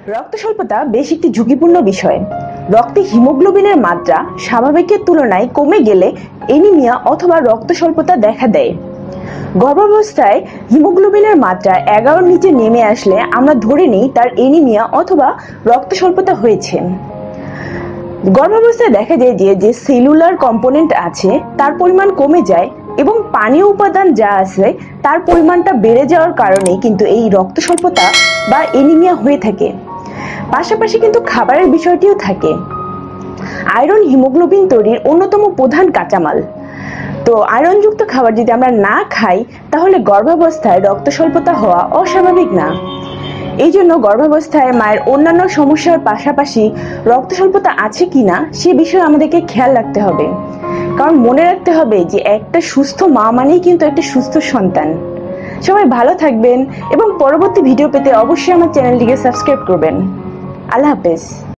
রক্ত স্বল্পতা বেশ একটি ঝুঁকিপূর্ণ বিষয়। রক্তে হিমোগ্লোবিনের মাত্রা স্বাভাবিকের তুলনায় কমে গেলে এনিমিয়া অথবা রক্ত স্বল্পতা দেখা দেয়। গর্ভাবস্থায় হিমোগ্লোবিনের মাত্রা 11-র নিচে নেমে আসলে আমরা ধরে নিই তার এনিমিয়া অথবা রক্ত স্বল্পতা হয়েছে। গর্ভাবস্থায় দেখা যায় যে সেলুলার কম্পোনেন্ট আছে তার পরিমাণ কমে যায় এবং পানীয় উপাদান যা আছে তার পরিমাণটা বেড়ে যাওয়ার কারণে কিন্তু এই রক্ত স্বল্পতা বা এনিমিয়া হয়ে থাকে। পাশাপাশি কিন্তু খাবারের বিষয়টিও থাকে। আয়রন হিমোগ্লোবিন তৈরির অন্যতম প্রধান কাঁচামাল। তো আয়রনযুক্ত খাবার যদি আমরা না খাই তাহলে গর্ভাবস্থায় রক্ত স্বল্পতা হওয়া অস্বাভাবিক না। এই জন্য গর্ভাবস্থায় মায়ের অন্যান্য সমস্যার পাশাপাশি রক্ত স্বল্পতা আছে কিনা সে বিষয়ে আমাদেরকে খেয়াল রাখতে হবে। কারণ মনে রাখতে হবে যে একটা সুস্থ মা মানেই কিন্তু একটা সুস্থ সন্তান। সবাই ভালো থাকবেন এবং পরবর্তী ভিডিও পেতে অবশ্যই আমার চ্যানেলটিকে সাবস্ক্রাইব করবেন। আল্লাহ হাফেজ।